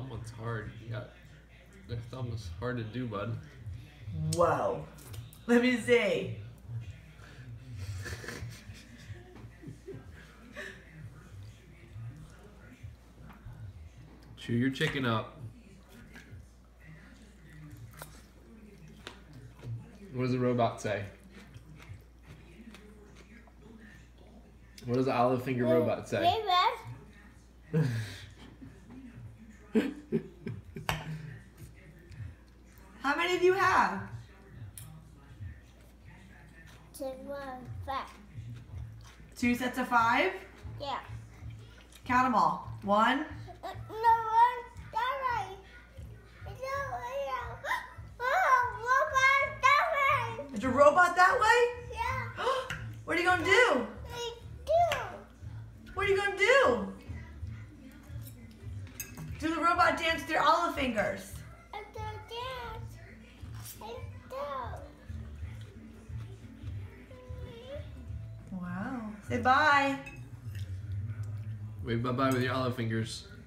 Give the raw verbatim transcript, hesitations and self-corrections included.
one's hard. You got the thumb is hard to do, bud. Whoa. Let me see. Chew your chicken up. What does the robot say? What does the olive finger robot say? How many do you have? Five. Two sets of five? Yeah. Count them all. One. No one. That way. Robot that way. Is your robot that way? Yeah. What are you gonna do? Me too. What are you gonna do? Do the robot dance with your olive fingers. I do dance. I do. Wow. Say bye. Wave bye-bye with your olive fingers.